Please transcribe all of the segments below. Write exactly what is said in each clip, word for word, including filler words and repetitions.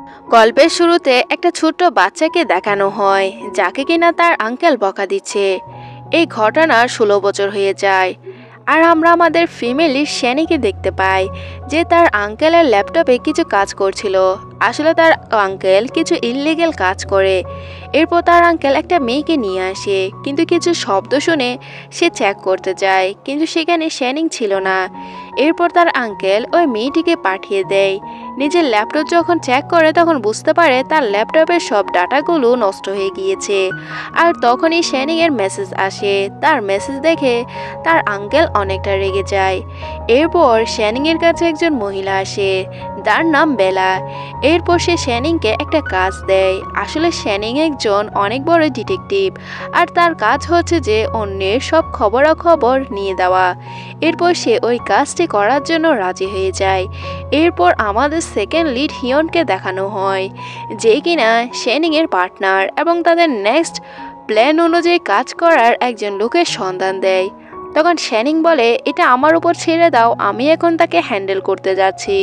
গল্পের শুরুতে একটা ছোট্ট বাচ্চাকে দেখানো হয় যাকে কিনা তার আঙ্কেল বকা দিচ্ছে। এই ঘটনার ষোলো বছর হয়ে যায় আর আমরা আমাদের ফ্যামিলির শ্যানিকে দেখতে পাই যে তার আঙ্কেলের ল্যাপটপে কিছু কাজ করছিল। আসলে তার আঙ্কেল কিছু ইললিগ্যাল কাজ করে। এরপর তার আঙ্কেল একটা মেয়েকে নিয়ে আসে, কিন্তু কিছু শব্দ শুনে সে চেক করতে যায়, কিন্তু সেখানে শ্যানিং ছিল না। এরপর তার আঙ্কেল ওই মেয়েটিকে পাঠিয়ে দেয়। নিজের ল্যাপটপ যখন চেক করে তখন বুঝতে পারে তার ল্যাপটপের সব ডাটাগুলো নষ্ট হয়ে গিয়েছে। আর তখনই শ্যানিং এর মেসেজ আসে। তার মেসেজ দেখে তার আঙ্কেল অনেকটা রেগে যায়। এরপর শ্যানিং এর কাছে একজন মহিলা আসে, তার নাম বেলা। এরপর সে শ্যানিংকে একটা কাজ দেয়। আসলে শ্যানিং একজন অনেক বড় ডিটেকটিভ, আর তার কাজ হচ্ছে যে অন্যের সব খবরাখবর নিয়ে দেওয়া। এরপর সে ওই কাজটি করার জন্য রাজি হয়ে যায়। এরপর আমাদের সেকেন্ড লিড হিয়নকে দেখানো হয়, যে কিনা শ্যানিং এর পার্টনার এবং তাদের নেক্সট প্ল্যান অনুযায়ী কাজ করার একজন লোকের সন্ধান দেয়। তখন শ্যানিং বলে, এটা আমার উপর ছেড়ে দাও, আমি এখন তাকে হ্যান্ডেল করতে যাচ্ছি।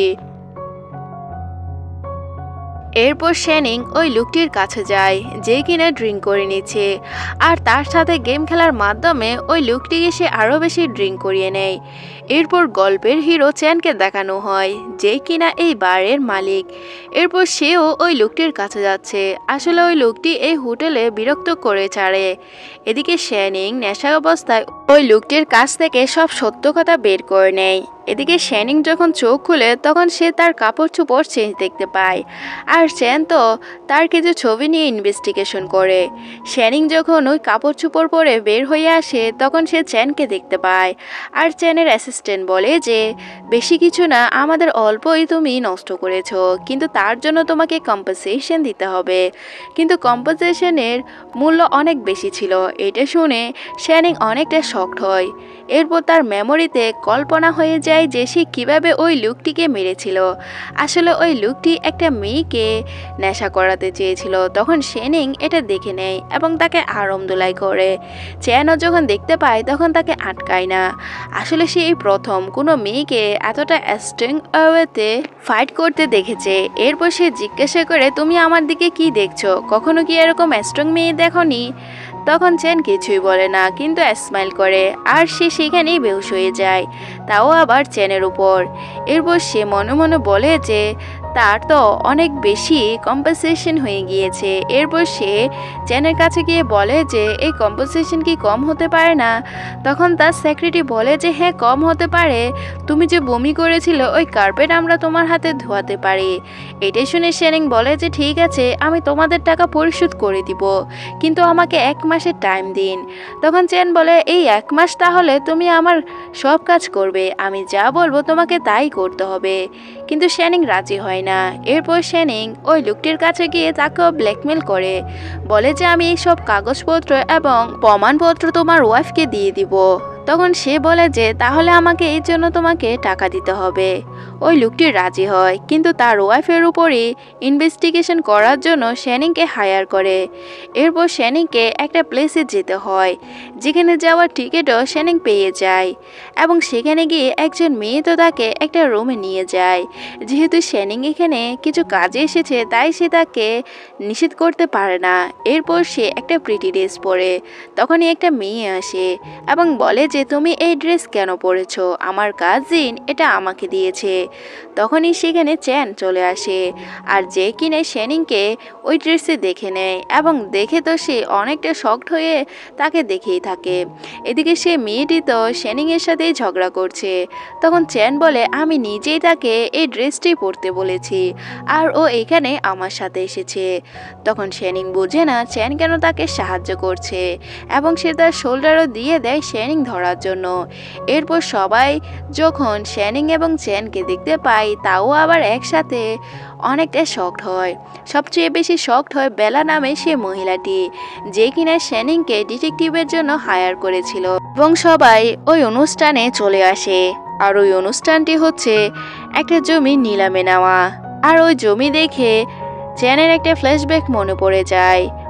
এরপর শ্যানিং ওই লোকটির কাছে যায় যে কিনা ড্রিঙ্ক করে নিচ্ছে, আর তার সাথে গেম খেলার মাধ্যমে ওই লোকটিকে সে আরও বেশি ড্রিঙ্ক করিয়ে নেয়। এরপর গল্পের হিরো চ্যানকে দেখানো হয়, যে কিনা এই বারের মালিক। এরপর সেও ওই লোকটির কাছে যাচ্ছে। আসলে ওই লোকটি এই হোটেলে বিরক্ত করে ছাড়ে। এদিকে শ্যানিং নেশা অবস্থায় ওই লোকটির কাছ থেকে সব সত্য কথা বের করে নেয়। এদিকে শ্যানিং যখন চোখ খুলে তখন সে তার কাপড় চোপড় চেঞ্জ দেখতে পায়, আর চ্যান তো তার কিছু ছবি নিয়ে ইনভেস্টিগেশন করে। শ্যানিং যখন ওই কাপড় চোপড় পরে বের হয়ে আসে তখন সে চ্যানকে দেখতে পায়, আর চ্যানের অ্যাসিস্ট্যান্ট বলে যে বেশি কিছু না, আমাদের অল্পই তুমি নষ্ট করেছো, কিন্তু তার জন্য তোমাকে কম্পেনসেশন দিতে হবে। কিন্তু কম্পেনসেশনের মূল্য অনেক বেশি ছিল। এটা শুনে শ্যানিং অনেকটা শকড হয়। এরপর তার মেমোরিতে কল্পনা হয়ে যায় যে সে কীভাবে ওই লোকটিকে মেরেছিল। আসলে ওই লোকটি একটা মেয়েকে নেশা করাতে চেয়েছিল। তখন শ্যানিং এটা দেখে নেয় এবং তাকে আরামদোলাই করে। চ্যানও যখন দেখতে পায় তখন তাকে আটকায় না। আসলে সে এই প্রথম কোনো মেয়েকে এতটা স্ট্রং ওয়েতে ফাইট করতে দেখেছে। এরপর সে জিজ্ঞাসা করে, তুমি আমার দিকে কি দেখছো? কখনো কি এরকম স্ট্রং মেয়ে দেখোনি? তখন চ্যান কিছুই বলে না, কিন্তু স্মাইল করে, আর সে সেখানেই বেহুশ হয়ে যায়, তাও আবার চ্যানের উপর। এরপর সে মনে মনে বলে যে তার তো অনেক বেশি কম্পেনসেশন হয়ে গিয়েছে। এরপর সে চ্যানের কাছে গিয়ে বলে যে এই কম্পেনসেশন কি কম হতে পারে না? তখন তার সেক্রেটারি বলে যে হ্যাঁ, কম হতে পারে। তুমি যে বমি করেছিল ওই কার্পেট আমরা তোমার হাতে ধোয়াতে পারি। এটা শুনে শ্যানিং বলে যে ঠিক আছে, আমি তোমাদের টাকা পরিশোধ করে দিব, কিন্তু আমাকে এক মাসের টাইম দিন। তখন চ্যান বলে, এই এক মাস তাহলে তুমি আমার সব কাজ করবে, আমি যা বলবো তোমাকে তাই করতে হবে। কিন্তু শ্যানিং রাজি হয় না। এরপর শ্যানিং ওই লোকটির কাছে গিয়ে তাকেও ব্ল্যাকমেল করে, বলে যে আমি এই সব কাগজপত্র এবং প্রমাণপত্র তোমার ওয়াইফকে দিয়ে দিব। তখন সে বলে যে তাহলে আমাকে এই জন্য তোমাকে টাকা দিতে হবে। ওই লোকটি রাজি হয়, কিন্তু তার ওয়াইফের উপরই ইনভেস্টিগেশন করার জন্য শ্যানিংকে হায়ার করে। এরপর শ্যানিংকে একটা প্লেসে যেতে হয়, যেখানে যাওয়ার টিকিটও শ্যানিং পেয়ে যায়, এবং সেখানে গিয়ে একজন মেয়ে তো তাকে একটা রুমে নিয়ে যায়। যেহেতু শ্যানিং এখানে কিছু কাজে এসেছে তাই সে তাকে নিষেধ করতে পারে না। এরপর সে একটা প্রিটি ড্রেস পরে। তখনই একটা মেয়ে আসে এবং বলে যে তুমি এই ড্রেস কেন পরেছো? আমার কাজিন এটা আমাকে দিয়েছে। তখনই সেখানে চ্যান চলে আসে, আর যে কিনে শ্যানিংকে ওই ড্রেসে দেখে নেয়, এবং দেখে তো সে অনেকটা শকড হয়ে তাকে দেখেই থাকে। এদিকে সে মেয়েটি তো শ্যানিংয়ের সাথেই ঝগড়া করছে। তখন চ্যান বলে আমি নিজেই তাকে এই ড্রেসটি পরতে বলেছি, আর ও এখানে আমার সাথে এসেছে। তখন শ্যানিং বোঝে না চ্যান কেন তাকে সাহায্য করছে, এবং সে তার শোল্ডারও দিয়ে দেয় শ্যানিং ধরার জন্য। এরপর সবাই যখন শ্যানিং এবং চ্যানকে দেখতে পায়, তাও আবার একসাথে, অনেকটা শকড হয়। সবচেয়ে বেশি শকড হয় বেলা নামে সে মহিলাটি, যে কিনা শ্যানিংকে ডিটেকটিভের জন্য হায়ার করেছিল। এবং সবাই ওই অনুষ্ঠানে চলে আসে, আর ওই অনুষ্ঠানটি হচ্ছে একটা জমি নিলামে নেওয়া। আর ওই জমি দেখে চ্যানের একটা ফ্ল্যাশব্যাক মনে পড়ে যায়।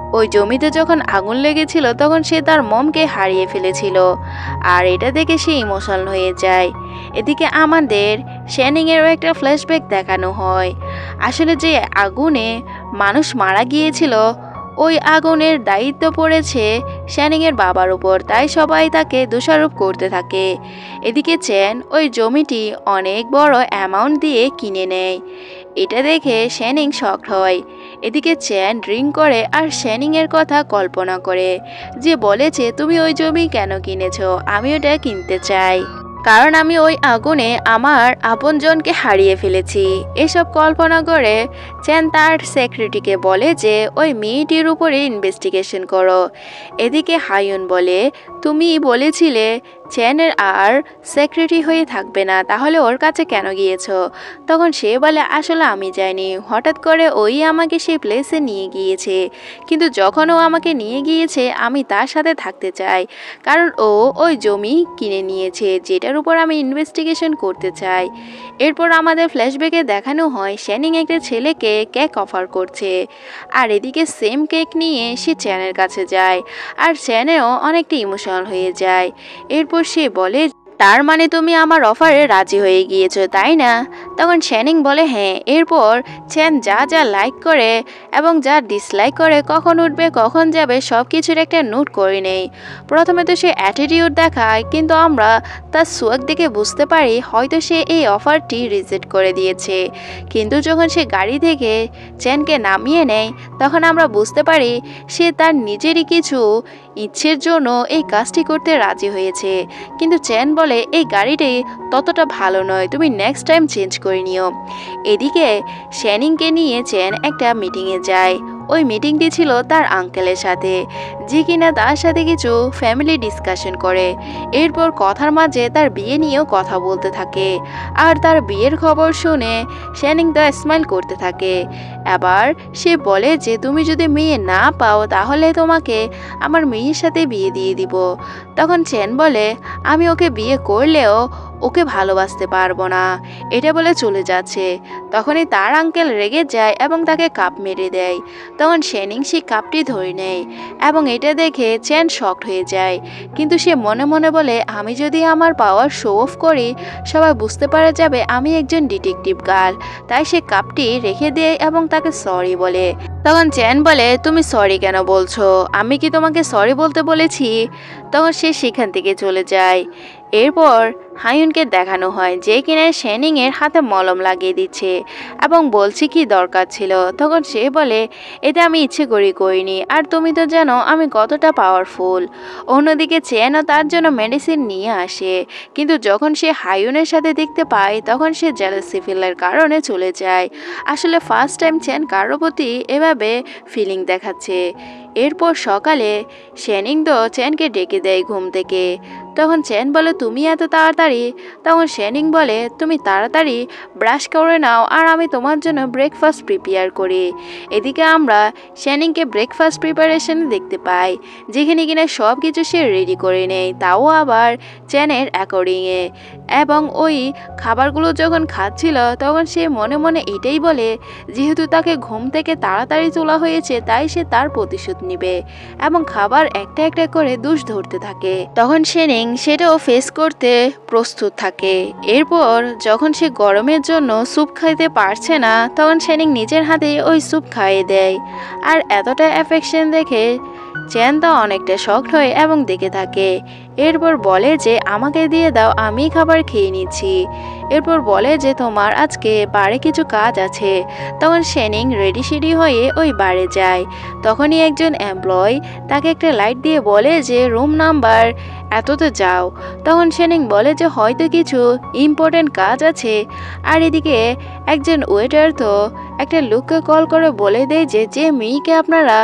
ওই জমিতে যখন আগুন লেগেছিল তখন সে তার মমকে হারিয়ে ফেলেছিল, আর এটা দেখে সে ইমোশনাল হয়ে যায়। এদিকে আমাদের শ্যানিংয়েরও একটা ফ্ল্যাশব্যাক দেখানো হয়। আসলে যে আগুনে মানুষ মারা গিয়েছিল ওই আগুনের দায়িত্ব পড়েছে শ্যানিংয়ের বাবার উপর, তাই সবাই তাকে দোষারোপ করতে থাকে। এদিকে চ্যান ওই জমিটি অনেক বড় অ্যামাউন্ট দিয়ে কিনে নেয়। এটা দেখে শ্যানিং শকড হয়। এদিকে চ্যান ড্রিঙ্ক করে আর শ্যানিংয়ের কথা কল্পনা করে, যে বলেছে তুমি ওই জমি কেন কিনেছো, আমি ওটা কিনতে চাই, কারণ আমি ওই আগুনে আমার আপনজনকে হারিয়ে ফেলেছি। এসব কল্পনা করে চ্যান তার সেক্রেটারিকে বলে যে ওই মেয়েটির উপরে ইনভেস্টিগেশন করো। এদিকে হায়ুন বলে তুমি বলেছিলে চ্যানের আর সেক্রেটারি হয়ে থাকবে না, তাহলে ওর কাছে কেন গিয়েছো? তখন সে বলে আসলে আমি যাইনি, হঠাৎ করে ওই আমাকে সেই প্লেসে নিয়ে গিয়েছে, কিন্তু যখন ও আমাকে নিয়ে গিয়েছে আমি তার সাথে থাকতে চাই, কারণ ও ওই জমি কিনে নিয়েছে যেটার উপর আমি ইনভেস্টিগেশন করতে চাই। এরপর আমাদের ফ্ল্যাশব্যাকে দেখানো হয় শ্যানিং একটা ছেলেকে কেক অফার করছে, আর এদিকে সেম কেক নিয়ে সে চ্যানের কাছে যায়, আর চ্যানেও অনেকটা ইমোশনাল হয়ে যায়। এরপর সে বলে তার মানে তুমি আমার অফারে রাজি হয়ে গিয়েছো তাই না? তখন শ্যানিং বলে হ্যাঁ। এরপর চ্যান যা যা লাইক করে এবং যা ডিসলাইক করে, কখন উঠবে কখন যাবে সব কিছুর একটা নোট করে নেই। প্রথমে তো সে অ্যাটিটিউড দেখায়, কিন্তু আমরা তার সোয়াগ দেখে বুঝতে পারি হয়তো সে এই অফারটি রিজেক্ট করে দিয়েছে। কিন্তু যখন সে গাড়ি থেকে চ্যানকে নামিয়ে নেয় তখন আমরা বুঝতে পারি সে তার নিজেরই কিছু ইচ্ছের জন্য এই কাজটি করতে রাজি হয়েছে। কিন্তু চ্যান বলে এই গাড়িটি ততটা ভালো নয়, তুমি নেক্সট টাইম চেঞ্জ করে নিও। এদিকে শ্যানিংকে নিয়ে চ্যান একটা মিটিংয়ে যায়। ওই মিটিংটি ছিল তার আঙ্কেলের সাথে, যে কিনা তার সাথে কিছু ফ্যামিলি ডিসকাশন করে। এরপর কথার মাঝে তার বিয়ে নিয়েও কথা বলতে থাকে, আর তার বিয়ের খবর শুনে শ্যানিং তো স্মাইল করতে থাকে। এবার সে বলে যে তুমি যদি মেয়ে না পাও তাহলে তোমাকে আমার মেয়ের সাথে বিয়ে দিয়ে দিব। তখন চ্যান বলে আমি ওকে বিয়ে করলেও ওকে ভালোবাসতে পারবো না, এটা বলে চলে যাচ্ছে। তখনই তার আঙ্কেল রেগে যায় এবং তাকে কাপ মেরে দেয়। তখন শ্যানিং সেই কাপটি ধরে নেয় এবং এটা দেখে চ্যান শকড হয়ে যায়, কিন্তু সে মনে মনে বলে আমি যদি আমার পাওয়ার শো অফ করি সবাই বুঝতে পারা যাবে আমি একজন ডিটেকটিভ গার্ল। তাই সে কাপটি রেখে দেয় এবং তাকে সরি বলে। তখন চ্যান বলে তুমি সরি কেন বলছো, আমি কি তোমাকে সরি বলতে বলেছি? তখন সে সেখান থেকে চলে যায়। এরপর হায়ুনকে দেখানো হয় যে কিনা শ্যানিংয়ের হাতে মলম লাগিয়ে দিচ্ছে এবং বলছে কি দরকার ছিল। তখন সে বলে এটা আমি ইচ্ছে করি করিনি, আর তুমি তো জানো আমি কতটা পাওয়ারফুল। অন্যদিকে চ্যানও তার জন্য মেডিসিন নিয়ে আসে, কিন্তু যখন সে হায়ুনের সাথে দেখতে পায় তখন সে জেলাসি ফিলের কারণে চলে যায়। আসলে ফার্স্ট টাইম চ্যান কারোর প্রতি এভাবে ফিলিং দেখাচ্ছে। এরপর সকালে শ্যানিং তো চ্যানকে ডেকে দেয় ঘুম থেকে। তখন চ্যান বলে তুমি এত তাড়াতাড়ি? তখন শ্যানিং বলে তুমি তাড়াতাড়ি ব্রাশ করে নাও আর আমি তোমার জন্য ব্রেকফাস্ট প্রিপেয়ার করি। এদিকে আমরা শ্যানিংকে ব্রেকফাস্ট প্রিপারেশন দেখতে পাই, যেখানে কিনা সব কিছু সে রেডি করে নেয়, তাও আবার চ্যানের অ্যাকর্ডিংয়ে। এবং ওই খাবারগুলো যখন খাচ্ছিল তখন সে মনে মনে এটাই বলে যেহেতু তাকে ঘুম থেকে তাড়াতাড়ি তোলা হয়েছে তাই সে তার প্রতিশোধ নিবে, এবং খাবার একটা একটা করে দুষ ধরতে থাকে। তখন শ্যানিং সেটাও ফেস করতে প্রস্তুত থাকে। এরপর যখন সে গরমের জন্য স্যুপ খাইতে পারছে না তখন শ্যানিং নিজের হাতে ওই স্যুপ খাইয়ে দেয়, আর এতটা অ্যাফেকশন দেখে চ্যান তো অনেকটা শকড হয় এবং দেখে থাকে। এরপর বলে যে আমাকে দিয়ে দাও, আমি খাবার খেয়ে নিচ্ছি। এরপর বলে যে তোমার আজকে বারে কিছু কাজ আছে। তখন শ্যানিং রেডি সেডি হয়ে ওই বারে যায়। তখনই একজন এমপ্লয় তাকে একটা লাইট দিয়ে বলে যে রুম নাম্বার এততে যাও। তখন শ্যানিং বলে যে হয়তো কিছু ইম্পর্টেন্ট কাজ আছে। আর এদিকে একজন ওয়েটার তো একটা লোককে কল করে বলে দেয় যে যে মেয়েকে আপনারা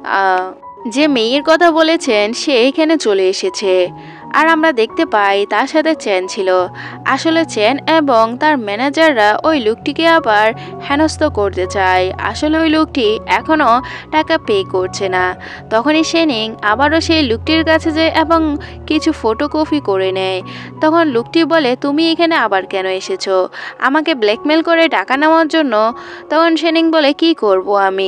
যে মেয়ের কথা বলেছেন সে এখানে চলে এসেছে। আর আমরা দেখতে পাই তার সাথে চ্যান ছিল। আসলে চ্যান এবং তার ম্যানেজাররা ওই লোকটিকে আবার হেনস্থ করতে চায়। আসলে ওই লোকটি এখনও টাকা পে করছে না। তখনই শ্যানিং আবারও সেই লোকটির কাছে যায় এবং কিছু ফটোকপি করে নেয়। তখন লোকটি বলে তুমি এখানে আবার কেন এসেছো, আমাকে ব্ল্যাকমেল করে টাকা নেওয়ার জন্য? তখন শ্যানিং বলে কি করব আমি,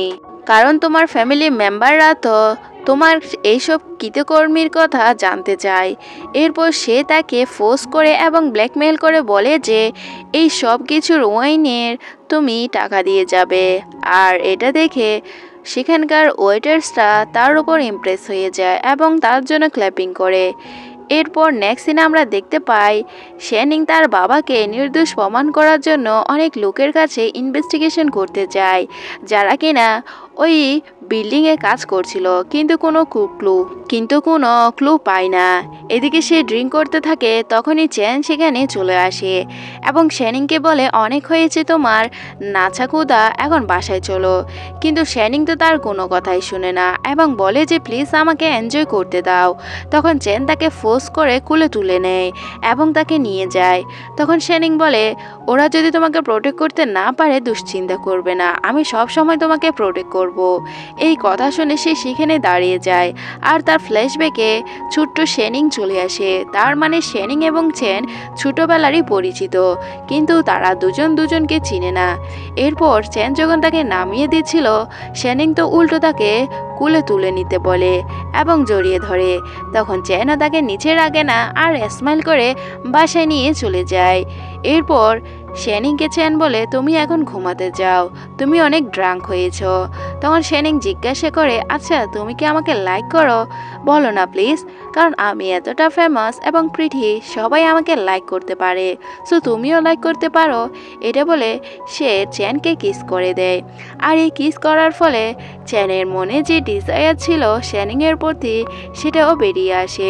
কারণ তোমার ফ্যামিলি মেম্বাররা তো তোমার এইসব কৃতকর্মীর কথা জানতে চায়। এরপর সে তাকে ফোর্স করে এবং ব্ল্যাকমেল করে বলে যে এই সব কিছুর ওয়াইনের তুমি টাকা দিয়ে যাবে। আর এটা দেখে সেখানকার ওয়েটার্সরা তার উপর ইমপ্রেস হয়ে যায় এবং তার জন্য ক্ল্যাপিং করে। এরপর নেক্সট সিনে আমরা দেখতে পাই শ্যানিং তার বাবাকে নির্দোষ প্রমাণ করার জন্য অনেক লোকের কাছে ইনভেস্টিগেশন করতে যায়, যারা কিনা ওই বিল্ডিংয়ে কাজ করছিল, কিন্তু কোনো ক্লু কিন্তু কোনো ক্লু পায় না। এদিকে সে ড্রিঙ্ক করতে থাকে, তখনই চ্যান সেখানে চলে আসে এবং শ্যানিংকে বলে অনেক হয়েছে তোমার নাচা কুদা, এখন বাসায় চলো। কিন্তু শ্যানিং তো তার কোনো কথাই শুনে না এবং বলে যে প্লিজ আমাকে এনজয় করতে দাও। তখন চ্যান তাকে ফোর্স করে কুলে তুলে নেয় এবং তাকে নিয়ে যায়। তখন শ্যানিং বলে ওরা যদি তোমাকে প্রোটেক্ট করতে না পারে দুশ্চিন্তা করবে না, আমি সব সময় তোমাকে প্রোটেক্ট করব। এই কথা শুনে সে সেখানে দাঁড়িয়ে যায় আর তার ফ্ল্যাশব্যাকে ছোট্ট শ্যানিং চলে আসে। তার মানে শ্যানিং এবং চ্যান ছোটবেলারই পরিচিত, কিন্তু তারা দুজন দুজনকে চিনে না। এরপর চ্যান যখন তাকে নামিয়ে দিচ্ছিল, শ্যানিং তো উল্টো তাকে কুলে তুলে নিতে বলে এবং জড়িয়ে ধরে। তখন চ্যানও তাকে নিচে রাখে না আর স্মাইল করে বাসায় নিয়ে চলে যায়। এরপর শ্যানিংকে চ্যান বলে তুমি এখন ঘুমাতে যাও, তুমি অনেক ড্রাঙ্ক হয়েছ। তখন শ্যানিং জিজ্ঞাসা করে আচ্ছা তুমি কি আমাকে লাইক করো, বলো না প্লিজ, কারণ আমি এতটা ফেমাস এবং প্রিটি, সবাই আমাকে লাইক করতে পারে, সো তুমিও লাইক করতে পারো। এটা বলে সে চ্যানকে কিস করে দেয়। আর এই কিস করার ফলে চ্যানের মনে যে ডিজায়ার ছিল শ্যানিংয়ের প্রতি সেটাও বেরিয়ে আসে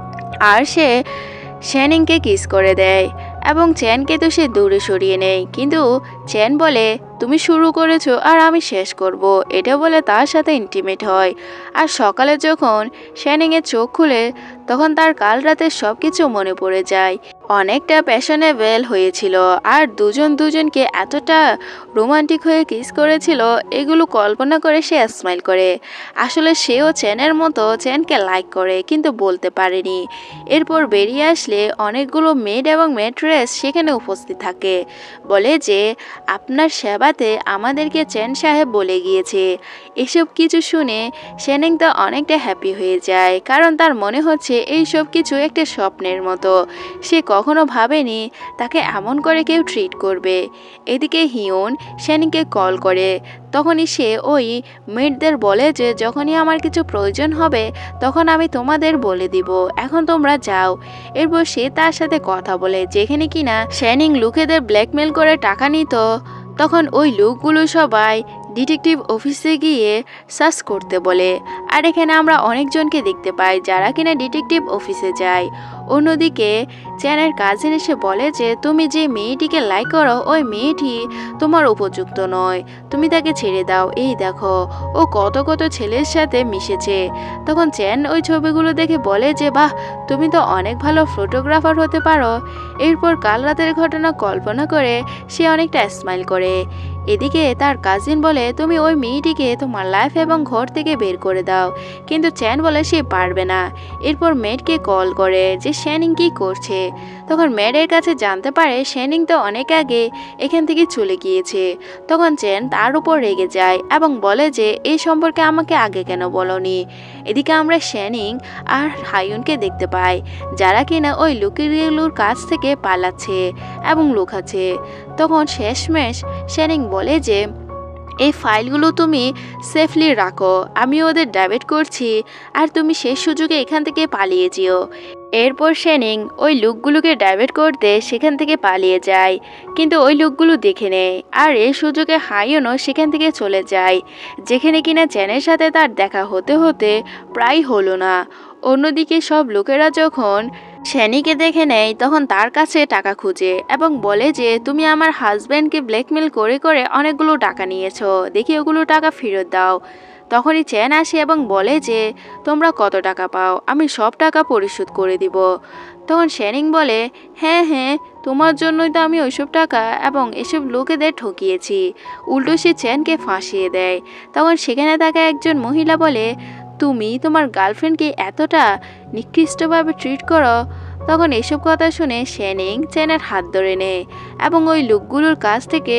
আর সে শ্যানিংকে কিস করে দেয় এবং চ্যানকে তো সে দূরে সরিয়ে নেয়। কিন্তু চ্যান বলে তুমি শুরু করেছো আর আমি শেষ করব, এটা বলে তার সাথে ইন্টিমেট হয়। আর সকালে যখন শ্যানিংয়ের চোখ খুলে তখন তার কাল রাতের সব কিছু মনে পড়ে যায়। অনেকটা প্যাশনেবল হয়েছিল আর দুজন দুজনকে এতটা রোমান্টিক হয়ে কিস করেছিল, এগুলো কল্পনা করে সে স্মাইল করে। আসলে সেও চ্যানের মতো চ্যানকে লাইক করে কিন্তু বলতে পারেনি। এরপর বেরিয়ে আসলে অনেকগুলো মেড এবং মেট্রেস সেখানে উপস্থিত থাকে, বলে যে আপনার সেবাতে আমাদেরকে চ্যান সাহেব বলে গিয়েছে। এসব কিছু শুনে শ্যানিং তো অনেকটা হ্যাপি হয়ে যায়, কারণ তার মনে হচ্ছে এই সব কিছু একটা স্বপ্নের মতো। সে কখনো ভাবেনি তাকে এমন করে কেউ ট্রিট করবে। এদিকে হিউন শ্যানিংকে কল করে, তখনই সে ওই মেয়েদের বলে যে যখনই আমার কিছু প্রয়োজন হবে তখন আমি তোমাদের বলে দিব, এখন তোমরা যাও। এরপর সে তার সাথে কথা বলে, যেখানে কিনা শ্যানিং লোকেদের ব্ল্যাকমেল করে টাকা নিত। তখন ওই লোকগুলো সবাই ডিটেকটিভ অফিসে গিয়ে সার্চ করতে বলে। আর এখানে আমরা অনেকজনকে দেখতে পাই যারা কিনা ডিটেকটিভ অফিসে যায়। অন্যদিকে চ্যানের কাজিন এসে বলে যে তুমি যে মেয়েটিকে লাইক করো ওই মেয়েটি তোমার উপযুক্ত নয়, তুমি তাকে ছেড়ে দাও, এই দেখো ও কত কত ছেলের সাথে মিশেছে। তখন চ্যান ওই ছবিগুলো দেখে বলে যে বাহ, তুমি তো অনেক ভালো ফটোগ্রাফার হতে পারো। এরপর কাল রাতের ঘটনা কল্পনা করে সে অনেকটা স্মাইল করে। এদিকে তার কাজিন বলে তুমি ওই মেয়েটিকে তোমার লাইফ এবং ঘর থেকে বের করে দাও, কিন্তু চ্যান বলে সে পারবে না। এরপর মেডকে কল করে যে শ্যানিং কি করছে। তখন মেডের কাছে জানতে পারে শ্যানিং তো অনেক আগে এখান থেকে চলে গিয়েছে। তখন চ্যান তার উপর রেগে যায় এবং বলে যে এই সম্পর্কে আমাকে আগে কেন বলনি। এদিকে আমরা শ্যানিং আর হাইউনকে দেখতে পাই যারা কিনা ওই লুকিগুলোর কাছ থেকে পালাচ্ছে এবং লুকাচ্ছে। তখন শেষমেশ শ্যানিং বলে যে এই ফাইলগুলো তুমি সেফলি রাখো, আমি ওদের ডাইভার্ট করছি আর তুমি শেষ সুযোগে এখান থেকে পালিয়ে যেও। এরপর শ্যানিং ওই লোকগুলোকে ডাইভার্ট করতে সেখান থেকে পালিয়ে যায়, কিন্তু ওই লোকগুলো দেখে নেয় আর এই সুযোগে হাইয়নও সেখান থেকে চলে যায়, যেখানে কিনা চ্যানের সাথে তার দেখা হতে হতে প্রায় হলো না। অন্যদিকে সব লোকেরা যখন শ্যানিকে দেখে নেয় তখন তার কাছে টাকা খুঁজে এবং বলে যে তুমি আমার হাজব্যান্ডকে ব্ল্যাকমেল করে করে অনেকগুলো টাকা নিয়েছো, দেখি ওগুলো টাকা ফেরত দাও। তখনই চ্যান আসে এবং বলে যে তোমরা কত টাকা পাও, আমি সব টাকা পরিশোধ করে দিব। তখন শ্যানিং বলে হ্যাঁ হ্যাঁ, তোমার জন্যই তো আমি ওইসব টাকা এবং এসব লোকেদের ঠকিয়েছি। উল্টো সে চ্যানকে ফাঁসিয়ে দেয়। তখন সেখানে থাকা একজন মহিলা বলে তুমি তোমার গার্লফ্রেন্ডকে এতটা নিকৃষ্টভাবে ট্রিট করো। তখন এসব কথা শুনে শ্যানিং চ্যানের হাত ধরে নেয় এবং ওই লোকগুলোর কাছ থেকে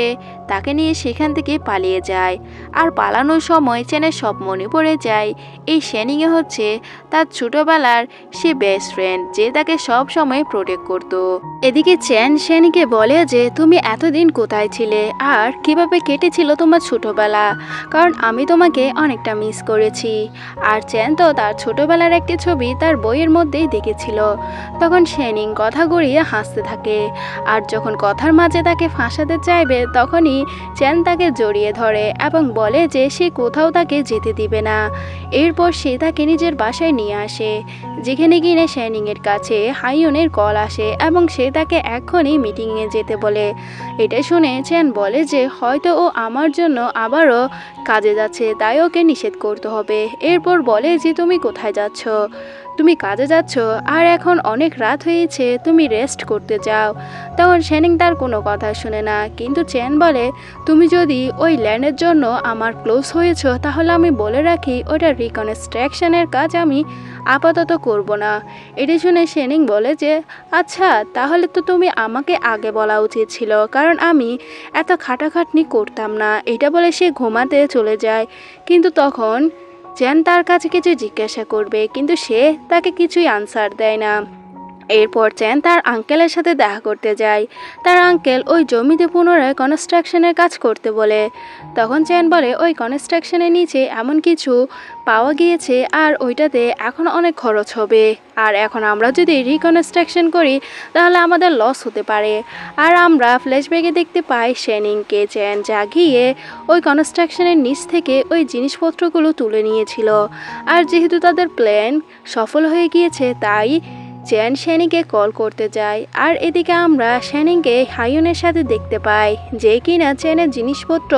তাকে নিয়ে সেখান থেকে পালিয়ে যায়। আর পালানোর সময় চ্যানের সব মনে পড়ে যায় এই শ্যানিংয়ে হচ্ছে তার ছোটবেলার সে বেস্ট ফ্রেন্ড, যে তাকে সব সময় প্রোটেক্ট করত। এদিকে চ্যান শ্যানিকে বলে যে তুমি এতদিন কোথায় ছিলে আর কিভাবে কেটেছিল তোমার ছোটবেলা, কারণ আমি তোমাকে অনেকটা মিস করেছি। আর চ্যান তো তার ছোটবেলার একটি ছবি তার বইয়ের মধ্যেই দেখেছিল। তখন শ্যানিং কথা গড়িয়ে হাসতে থাকে, আর যখন কথার মাঝে তাকে ফাঁসাতে চাইবে তখনই চ্যান তাকে জড়িয়ে ধরে এবং বলে যে সে কোথাও তাকে যেতে দিবে না। এরপর সে তাকে নিজের বাসায় নিয়ে আসে, যেখানে কিনে শ্যানিংয়ের কাছে হাইয়নের কল আসে এবং সে তাকে এখনই মিটিংয়ে যেতে বলে। এটা শুনে চ্যান বলে যে হয়তো ও আমার জন্য আবারও কাজে যাচ্ছে, তাই ওকে নিষেধ করতে হবে। এরপর বলে যে তুমি কোথায় যাচ্ছ, তুমি কাজে যাচ্ছ আর এখন অনেক রাত হয়েছে, তুমি রেস্ট করতে যাও। তখন শ্যানিং তার কোনো কথা শুনে না, কিন্তু চ্যান বলে তুমি যদি ওই ল্যান্ডের জন্য আমার ক্লোজ হয়েছ তাহলে আমি বলে রাখি ওটা রিকনস্ট্রাকশনের কাজ আমি আপাতত করব না। এটি শুনে শ্যানিং বলে যে আচ্ছা, তাহলে তো তুমি আমাকে আগে বলা উচিত ছিল, কারণ আমি এত খাটাখাটনি করতাম না। এটা বলে সে ঘুমাতে চলে যায়। কিন্তু তখন চ্যান তার কাছে কিছু জিজ্ঞাসা করবে, কিন্তু সে তাকে কিছুই আনসার দেয় না। এরপর চ্যান তার আঙ্কেলের সাথে দেখা করতে যায়। তার আঙ্কেল ওই জমিতে পুনরায় কনস্ট্রাকশনের কাজ করতে বলে। তখন চ্যান বলে ওই কনস্ট্রাকশনের নিচে এমন কিছু পাওয়া গিয়েছে আর ওইটাতে এখন অনেক খরচ হবে, আর এখন আমরা যদি রিকনস্ট্রাকশন করি তাহলে আমাদের লস হতে পারে। আর আমরা ফ্ল্যাশব্যাকে দেখতে পাই শ্যানিংকে চ্যান জাগিয়ে ওই কনস্ট্রাকশনের নিচ থেকে ওই জিনিসপত্রগুলো তুলে নিয়েছিল। আর যেহেতু তাদের প্ল্যান সফল হয়ে গিয়েছে তাই চ্যান শ্যানিংকে কল করতে যায়। আর এদিকে আমরা শ্যানিংকে হাইয়নের সাথে দেখতে পাই, যে কিনা চ্যানের জিনিসপত্র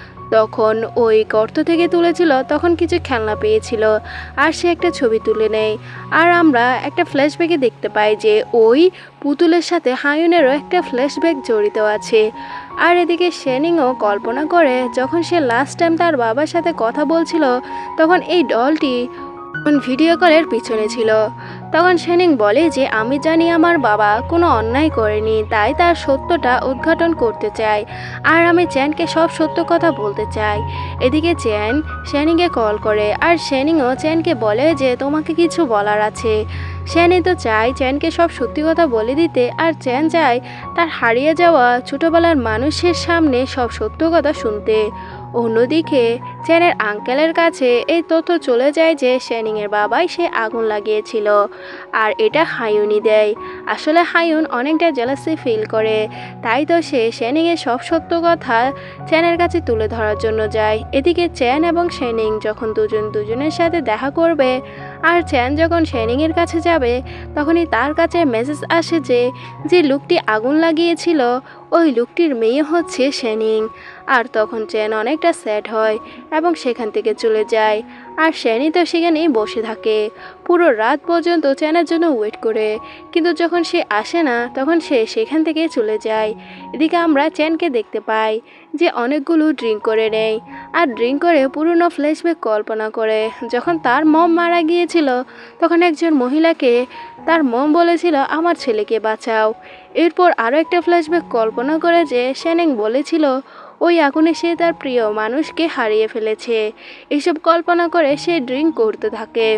তখন ওই গর্ত থেকে তুলেছিল, তখন কিছু খেলনা পেয়েছিল আর সে একটা ছবি তুলে নেয়। আর আমরা একটা ফ্ল্যাশব্যাকে দেখতে পাই যে ওই পুতুলের সাথে হাইয়নেরও একটা ফ্ল্যাশব্যাক জড়িত আছে। আর এদিকে শ্যানিংও কল্পনা করে যখন সে লাস্ট টাইম তার বাবার সাথে কথা বলছিল তখন এই ডলটি ভিডিও কলের পিছনে ছিল। তখন শ্যানিং বলে যে আমি জানি আমার বাবা কোনো অন্যায় করেনি, তাই তার সত্যটা উদ্ঘাটন করতে চাই আর আমি চ্যানকে সব সত্য কথা বলতে চাই। এদিকে চ্যান শ্যানিংকে কল করে আর শ্যানিংও চ্যানকে বলে যে তোমাকে কিছু বলার আছে। শ্যানি তো চায় চ্যানকে সব সত্যি কথা বলে দিতে, আর চ্যান চায় তার হারিয়ে যাওয়া ছোটবেলার মানুষের সামনে সব সত্য কথা শুনতে। অন্যদিকে চ্যানের আঙ্কেলের কাছে এই তথ্য চলে যায় যে শ্যানিংয়ের বাবাই সে আগুন লাগিয়েছিল, আর এটা হাইয়নই দেয়। আসলে হাইয়ন অনেকটা জেলাসি ফিল করে, তাই তো সে শ্যানিংয়ের সব সত্য কথা চ্যানের কাছে তুলে ধরার জন্য যায়। এদিকে চ্যান এবং শ্যানিং যখন দুজন দুজনের সাথে দেখা করবে আর চ্যান যখন শ্যানিংয়ের কাছে যাবে তখনই তার কাছে মেসেজ আসে যে যে লোকটি আগুন লাগিয়েছিল ওই লোকটির মেয়ে হচ্ছে শ্যানিং। আর তখন চ্যান অনেকটা স্যাড হয় এবং সেখান থেকে চলে যায়। আর শ্যানি তো সেখানেই বসে থাকে পুরো রাত পর্যন্ত চ্যানের জন্য ওয়েট করে, কিন্তু যখন সে আসে না তখন সে সেখান থেকে চলে যায়। এদিকে আমরা চ্যানকে দেখতে পাই যে অনেকগুলো ড্রিঙ্ক করে নেয় আর ড্রিঙ্ক করে পুরনো ফ্ল্যাশব্যাক কল্পনা করে। যখন তার মম মারা গিয়েছিল তখন একজন মহিলাকে তার মম বলেছিল আমার ছেলেকে বাঁচাও। এরপর আরও একটা ফ্ল্যাশব্যাক কল্পনা করে যে শ্যানিং বলেছিল ওই আগুনে সে তার প্রিয় মানুষকে হারিয়ে ফেলেছে। এসব কল্পনা করে সে ড্রিঙ্ক করতে থাকে।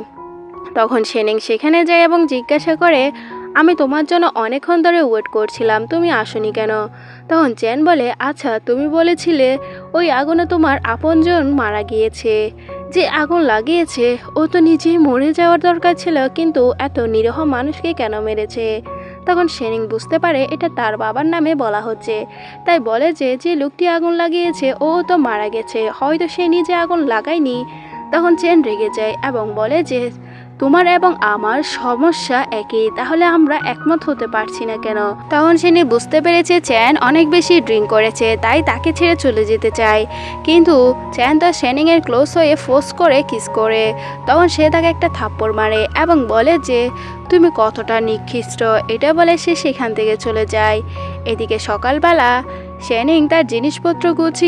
তখন শ্যানিং সেখানে যায় এবং জিজ্ঞাসা করে আমি তোমার জন্য অনেকক্ষণ ধরে ওয়েট করছিলাম, তুমি আসোনি কেন? তখন চ্যান বলে আচ্ছা তুমি বলেছিলে ওই আগুনে তোমার আপনজন মারা গিয়েছে, যে আগুন লাগিয়েছে ও তো নিজেই মরে যাওয়ার দরকার ছিল, কিন্তু এত নিরীহ মানুষকে কেন মেরেছে? তখন শ্যানিং বুঝতে পারে এটা তার বাবার নামে বলা হচ্ছে, তাই বলে যে যে লোকটি আগুন লাগিয়েছে ও তো মারা গেছে, হয়তো সে নিজে আগুন লাগায়নি। তখন চ্যান রেগে যায় এবং বলে যে তোমার এবং আমার সমস্যা একই, তাহলে আমরা একমত হতে পারছি না কেন? তখন শ্যানি বুঝতে পেরেছে চ্যান অনেক বেশি ড্রিঙ্ক করেছে, তাই তাকে ছেড়ে চলে যেতে চায়। কিন্তু চ্যান তো শ্যানিংয়ের ক্লোজ হয়ে ফোর্স করে কিস করে। তখন সে তাকে একটা থাপ্পড় মারে এবং বলে যে তুমি কতটা নিকৃষ্ট। এটা বলে সে সেখান থেকে চলে যায়। এদিকে সকালবেলা শ্যানিং তার জিনিসপত্র গুছিয়ে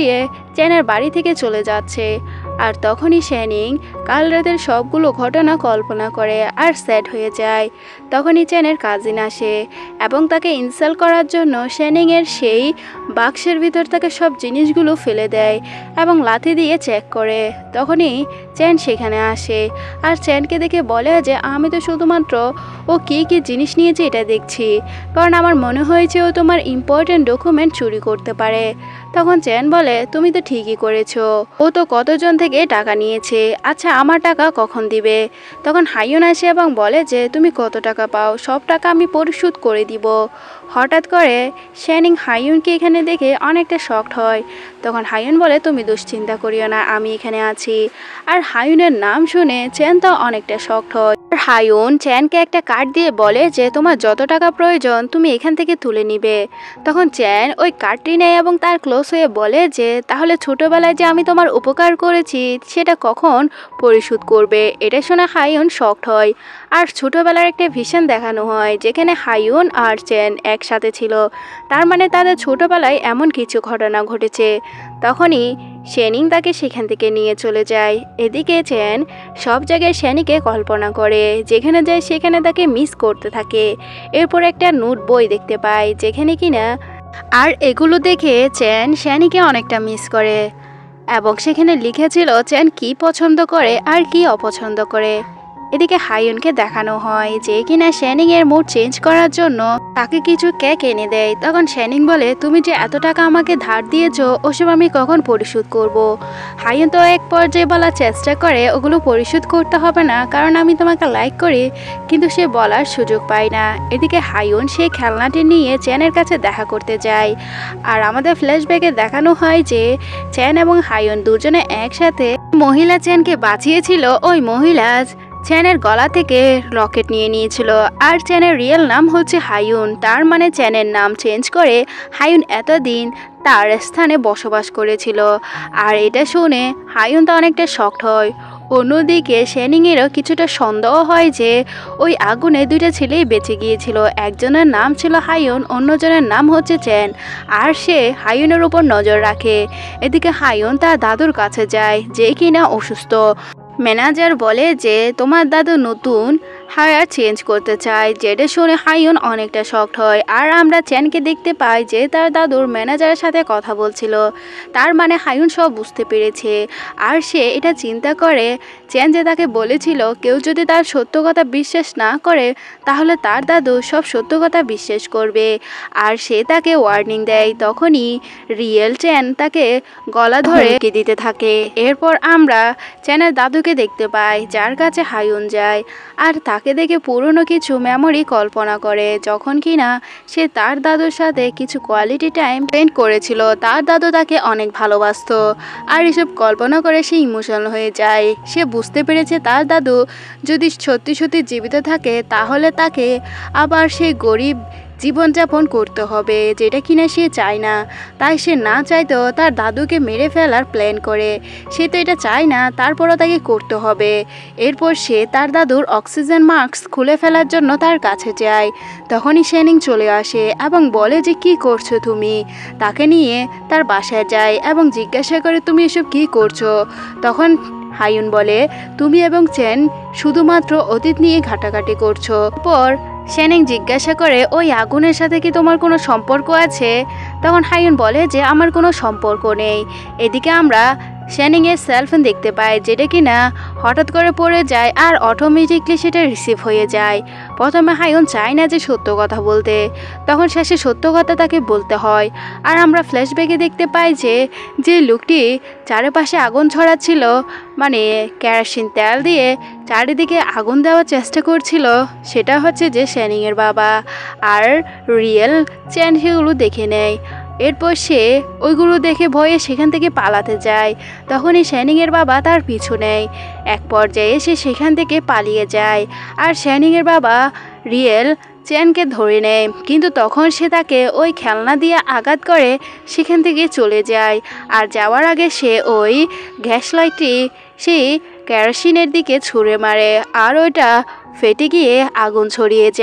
চ্যানের বাড়ি থেকে চলে যাচ্ছে। আর তখনই শ্যানিং কাল রাতের সবগুলো ঘটনা কল্পনা করে আর স্যাড হয়ে যায়। তখনই চ্যানের কাজিন আসে এবং তাকে ইনসাল্ট করার জন্য শ্যানিংয়ের সেই বাক্সের ভিতর থেকে সব জিনিসগুলো ফেলে দেয় এবং লাথি দিয়ে চেক করে। তখনই চ্যান সেখানে আসে আর চ্যানকে দেখে বলে যে আমি তো শুধুমাত্র ও কী কী জিনিস নিয়েছে এটা দেখছি, কারণ আমার মনে হয়েছে ও তোমার ইম্পর্টেন্ট ডকুমেন্ট চুরি করতে পারে। তখন চ্যান বলে তুমি তো ঠিকই করেছো, ও তো কতজন থেকে টাকা নিয়েছে, আচ্ছা আমার টাকা কখন দিবে? তখন হাইয়ুন আসে এবং বলে যে তুমি কত টাকা পাও, সব টাকা আমি পরিশোধ করে দিব। হঠাৎ করে শ্যানিং হাইয়ুনকে এখানে দেখে অনেকটা শকড হয়। তখন হাইয়ুন বলে তুমি দুশ্চিন্তা করিও না, আমি এখানে আছি। আর হাইয়ুনের নাম শুনে চ্যান তো অনেকটা শকড হয়। আর হাইয়ুন চ্যানকে একটা কার্ড দিয়ে বলে যে তোমার যত টাকা প্রয়োজন তুমি এখান থেকে তুলে নিবে। তখন চ্যান ওই কার্ডটি নেয় এবং তার ক্লোজ হয়ে বলে যে তাহলে ছোটবেলায় যে আমি তোমার উপকার করেছি সেটা কখন পরিশোধ করবে? এটা শুনে হাইয়ুন শকড হয়। আর ছোটবেলার একটা ভিশন দেখানো হয় যেখানে হাইয়ুন আর চ্যান একসাথে ছিল, তার মানে তাদের ছোটবেলায় এমন কিছু ঘটনা ঘটেছে। তখনই শ্যানিং তাকে সেখান থেকে নিয়ে চলে যায়। এদিকে চ্যান সব জায়গায় শ্যানিকে কল্পনা করে, যেখানে যায় সেখানে তাকে মিস করতে থাকে। এরপর একটা নোট বই দেখতে পায় যেখানে কিনা আর এগুলো দেখে চ্যান শ্যানিকে অনেকটা মিস করে এবং সেখানে লিখেছিল চ্যান কি পছন্দ করে আর কি অপছন্দ করে। এদিকে হাইয়ুনকে দেখানো হয় যে কিনা শ্যানিং এর মুড চেঞ্জ করার জন্য তাকে কিছু কেক এনে দেয়। তখন শ্যানিং বলে তুমি যে এত টাকা আমাকে ধার দিয়েছো ওসব আমি কখন পরিশোধ করব? হাইয়ুন তো এক পর্যায়ে বলার চেষ্টা করে ওগুলো পরিশোধ করতে হবে না, কারণ আমি তোমাকে লাইক করি, কিন্তু সে বলার সুযোগ পায় না। এদিকে হাইয়ুন সেই খেলনাটি নিয়ে চ্যানের কাছে দেখা করতে যায়। আর আমাদের ফ্ল্যাশব্যাকে দেখানো হয় যে চ্যান এবং হাইয়ুন দুজনে একসাথে মহিলা চ্যানকে বাঁচিয়েছিল। ওই মহিলা চ্যানের গলা থেকে রকেট নিয়ে নিয়েছিল আর চ্যানের রিয়েল নাম হচ্ছে হাইয়ুন। তার মানে চ্যানের নাম চেঞ্জ করে হাইয়ুন এতদিন তার স্থানে বসবাস করেছিল। আর এটা শুনে হাইয়ুন তো অনেকটা শকড হয়। অন্যদিকে শ্যানিংয়েরও কিছুটা সন্দেহ হয় যে ওই আগুনে দুইটা ছেলেই বেঁচে গিয়েছিল, একজনের নাম ছিল হাইয়ুন, অন্যজনের নাম হচ্ছে চ্যান। আর সে হাইয়ুনের উপর নজর রাখে। এদিকে হাইয়ুন তার দাদুর কাছে যায় যে কিনা অসুস্থ। ম্যানেজার বলে যে তোমার দাদু নতুন হায়ার চেঞ্জ করতে চায়, যেটা শুনে হাইয়ুন অনেকটা শকড হয়। আর আমরা চ্যানকে দেখতে পাই যে তার দাদুর ম্যানেজারের সাথে কথা বলছিল, তার মানে হাইয়ুন সব বুঝতে পেরেছে। আর সে এটা চিন্তা করে চ্যান যে তাকে বলেছিল কেউ যদি তার সত্য কথা বিশ্বাস না করে তাহলে তার দাদু সব সত্য কথা বিশ্বাস করবে। আর সে তাকে ওয়ার্নিং দেয়। তখনই রিয়েল চ্যান তাকে গলা ধরে দিতে থাকে। এরপর আমরা চ্যানের দাদুকে দেখতে পাই যার কাছে হাইয়ুন যায় আর তাকে দেখে পুরনো কিছু মেমোরি কল্পনা করে, যখন কিনা সে তার দাদুর সাথে কিছু কোয়ালিটি টাইম স্পেন্ড করেছিল। তার দাদু তাকে অনেক ভালোবাসতো আর এসব কল্পনা করে সে ইমোশনাল হয়ে যায়। সে বুঝতে পেরেছে তার দাদু যদি সত্যি সত্যি জীবিত থাকে তাহলে তাকে আবার সেই গরিব জীবনযাপন করতে হবে, যেটা কিনা সে চায় না। তাই সে না চাইতেও তার দাদুকে মেরে ফেলার প্ল্যান করে। সে তো এটা চায় না, তারপরও তাকে করতে হবে। এরপর সে তার দাদুর অক্সিজেন মাস্ক খুলে ফেলার জন্য তার কাছে যায়। তখনই শ্যানিং চলে আসে এবং বলে যে কি করছো তুমি? তাকে নিয়ে তার বাসায় যায় এবং জিজ্ঞাসা করে তুমি এসব কি করছো? তখন হাইয়ুন বলে তুমি এবং চ্যান শুধুমাত্র অতীত নিয়ে ঘাটাঘাটি করছো। পর শ্যানিং জিজ্ঞাসা করে ওই আগুনের সাথে কি তোমার কোনো সম্পর্ক আছে? তখন হাইয়ুন বলে যে আমার কোনো সম্পর্ক নেই। এদিকে আমরা শ্যানিংয়ের সেলফোন দেখতে পাই যেটা কিনা হঠাৎ করে পড়ে যায় আর অটোমেটিকলি সেটা রিসিভ হয়ে যায়। প্রথমে হাইয়ুন চায় না যে সত্য কথা বলতে, তখন শেষে সত্য কথা তাকে বলতে হয়। আর আমরা ফ্ল্যাশব্যাকে দেখতে পাই যে যে লোকটি চারপাশে আগুন ছড়াচ্ছিল, মানে কেরোসিন তেল দিয়ে চারিদিকে আগুন দেওয়ার চেষ্টা করছিল, সেটা হচ্ছে যে শ্যানিংয়ের বাবা। আর রিয়েল চ্যান সেগুলো দেখে নেয়। এরপর সে ওইগুলো দেখে ভয়ে সেখান থেকে পালাতে যায়। তখনই শ্যানিংয়ের বাবা তার পিছু নেয়। এক পর্যায়ে সে সেখান থেকে পালিয়ে যায় আর শ্যানিংয়ের বাবা রিয়েল চ্যানকে ধরে নেয়, কিন্তু তখন সে তাকে ওই খেলনা দিয়ে আঘাত করে সেখান থেকে চলে যায়। আর যাওয়ার আগে সে ওই গ্যাস লাইটটি সেই কেরোসিনের দিকে ছুঁড়ে মারে আর ওইটা ফেটে গিয়ে আগুন ছড়িয়ে যায়।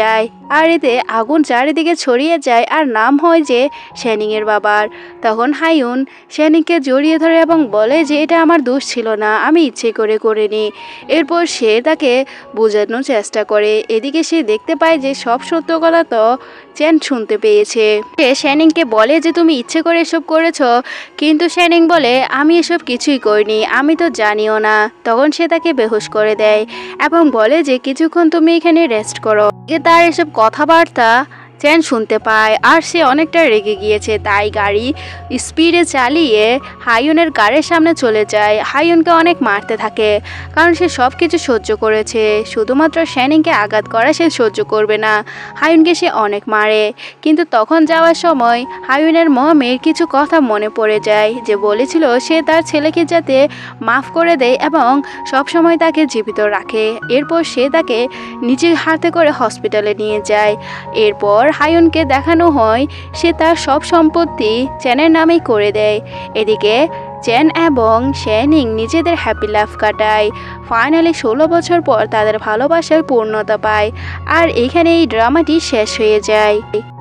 আর এতে আগুন চারিদিকে ছড়িয়ে যায় আর নাম হয় যে শ্যানিংয়ের বাবার। তখন হায়ুন শ্যানিংকে জড়িয়ে ধরে এবং বলে যে এটা আমার দোষ ছিল না, আমি ইচ্ছে করে করিনি। এরপর সে তাকে বোঝানোর চেষ্টা করে। এদিকে সে দেখতে পায় যে সব সত্য কথা তো চ্যান শুনতে পেয়েছে। সে শ্যানিংকে বলে যে তুমি ইচ্ছে করে এসব করেছ, কিন্তু শ্যানিং বলে আমি এসব কিছুই করিনি, আমি তো জানিও না। তখন সে তাকে বেহুশ করে দেয় এবং বলে যে কিছুক্ষণ তুমি এখানে রেস্ট করো। তার এসব কথাবার্তা চ্যান শুনতে পায় আর সে অনেকটা রেগে গিয়েছে, তাই গাড়ি স্পিডে চালিয়ে হায়ুনের গাড়ির সামনে চলে যায়। হায়ুনকে অনেক মারতে থাকে কারণ সে সব কিছু সহ্য করেছে, শুধুমাত্র শ্যানিংকে আঘাত করা সে সহ্য করবে না। হায়ুনকে সে অনেক মারে, কিন্তু তখন যাওয়ার সময় হায়ুনের মমের কিছু কথা মনে পড়ে যায়, যে বলেছিল সে তার ছেলেকে যাতে মাফ করে দেয় এবং সবসময় তাকে জীবিত রাখে। এরপর সে তাকে নিজের হাতে করে হসপিটালে নিয়ে যায়। এরপর হায়ুনকে দেখানো হয় সে তার সব সম্পত্তি চ্যানের নামেই করে দেয়। এদিকে চ্যান এবং শ্যানিং নিজেদের হ্যাপি লাইফ কাটায়। ফাইনালি ষোলো বছর পর তাদের ভালোবাসার পূর্ণতা পায় আর এখানে এই ড্রামাটি শেষ হয়ে যায়।